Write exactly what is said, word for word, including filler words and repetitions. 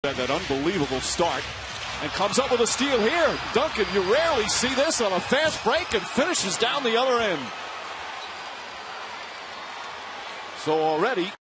had that unbelievable start and comes up with a steal here. Duncan, you rarely see this on a fast break, and finishes down the other end. So already